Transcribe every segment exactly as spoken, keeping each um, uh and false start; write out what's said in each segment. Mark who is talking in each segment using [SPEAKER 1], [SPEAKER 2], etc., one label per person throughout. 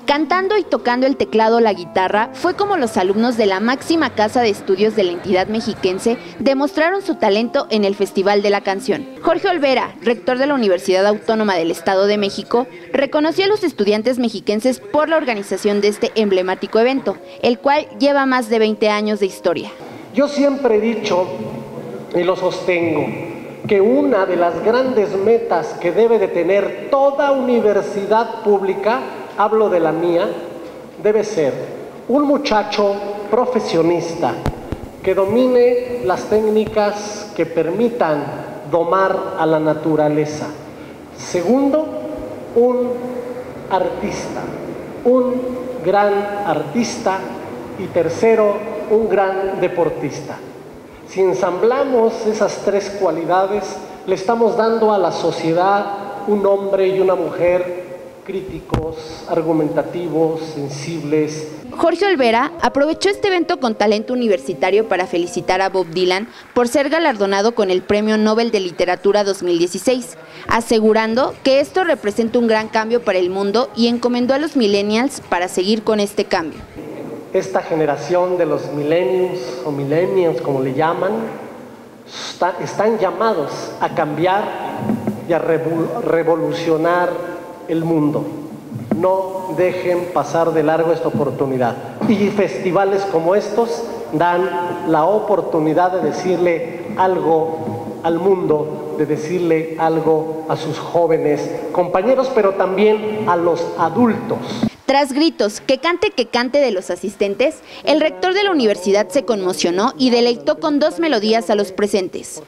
[SPEAKER 1] Cantando y tocando el teclado o la guitarra fue como los alumnos de la máxima casa de estudios de la entidad mexiquense demostraron su talento en el Festival de la Canción. Jorge Olvera, rector de la Universidad Autónoma del Estado de México, reconoció a los estudiantes mexiquenses por la organización de este emblemático evento, el cual lleva más de veinte años de historia.
[SPEAKER 2] Yo siempre he dicho, y lo sostengo, que una de las grandes metas que debe de tener toda universidad pública, hablo de la mía, debe ser un muchacho profesionista que domine las técnicas que permitan domar a la naturaleza. Segundo, un artista, un gran artista. Y tercero, un gran deportista. Si ensamblamos esas tres cualidades, le estamos dando a la sociedad un hombre y una mujer críticos, argumentativos, sensibles.
[SPEAKER 1] Jorge Olvera aprovechó este evento con talento universitario para felicitar a Bob Dylan por ser galardonado con el Premio Nobel de Literatura dos mil dieciséis, asegurando que esto representa un gran cambio para el mundo y encomendó a los millennials para seguir con este cambio.
[SPEAKER 2] Esta generación de los millennials o millennials, como le llaman, está, están llamados a cambiar y a revolucionar el mundo. No dejen pasar de largo esta oportunidad. Y festivales como estos dan la oportunidad de decirle algo al mundo, de decirle algo a sus jóvenes compañeros, pero también a los adultos.
[SPEAKER 1] Tras gritos, que cante, que cante de los asistentes, el rector de la universidad se conmocionó y deleitó con dos melodías a los presentes.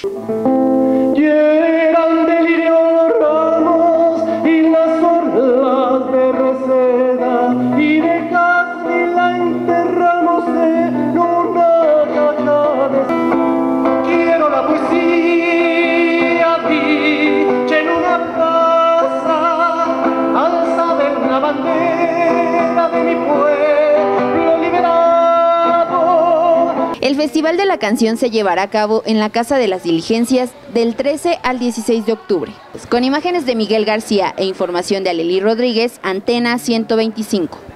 [SPEAKER 2] Llegan delirio los ramos y las orlas de reseda, y de carne la enterramos en una caja de... Quiero la poesía dicha en una plaza, alzada en una bandera de mi pueblo liberado.
[SPEAKER 1] El Festival de la Canción se llevará a cabo en la Casa de las Diligencias del trece al dieciséis de octubre. Con imágenes de Miguel García e información de Aleli Rodríguez, Antena ciento veinticinco.